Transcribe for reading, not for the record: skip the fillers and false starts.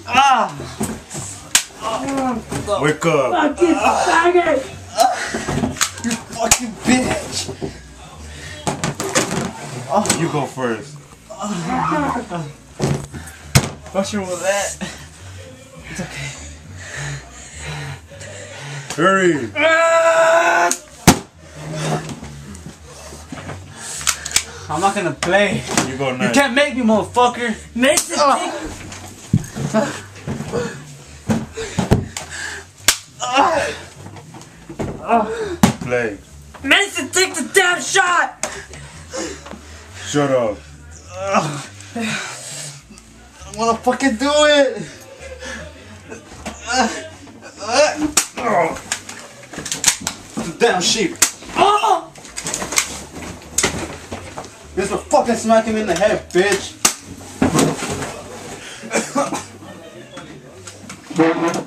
Wake up. Fucking faggot! You fucking bitch! You go first. What's wrong with that? It's okay. Hurry. I'm not gonna play. You go You next. can't make me, motherfucker. Mason, Play. Mason, take the damn shot! Shut up. I wanna fucking do it. The damn sheep. Oh! Just for fucking smack him in the head, bitch.